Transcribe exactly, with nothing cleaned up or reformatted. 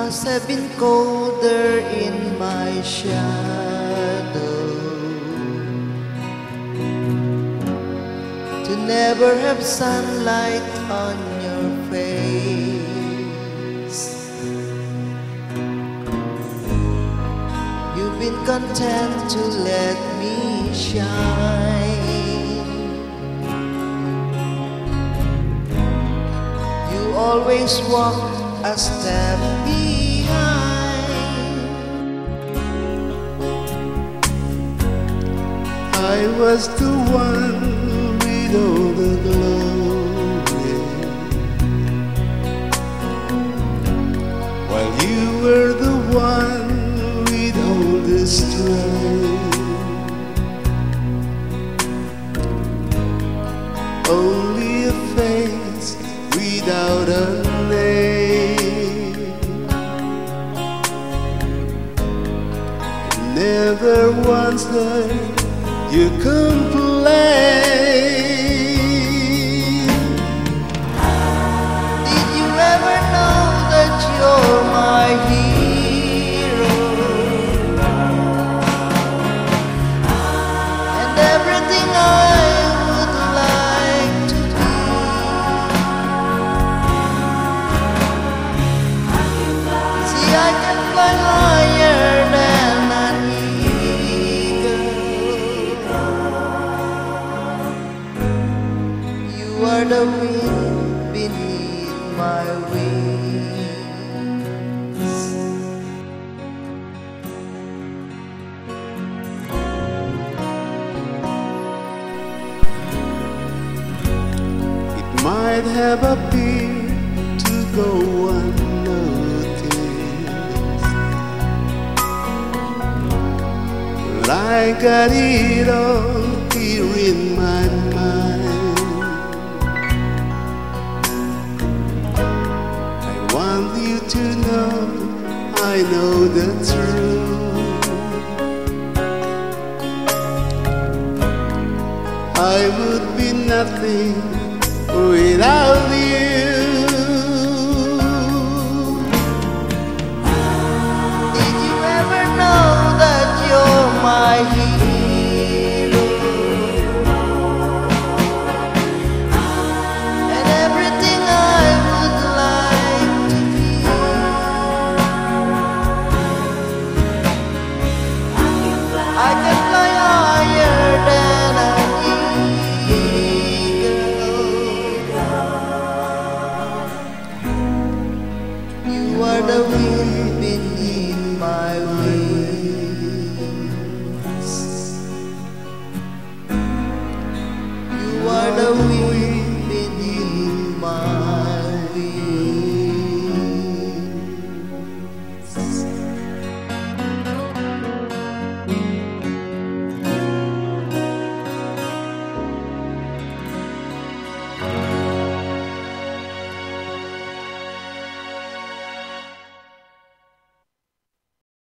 must have been colder in my shadow to never have sunlight on your face. You've been content to let me shine. You always walk a step behind. I was the one with all the glory, while you were the one with all the strength. Only a face without a name. Never once heard you complain. Did you ever know that you're my hero and everything I would like to be? See, I can fly higher than an eagle. You are the wind beneath my wings. It might have appeared to go unnoticed, like I did all here in my mind. I want you to know I know the truth. I would be nothing without you.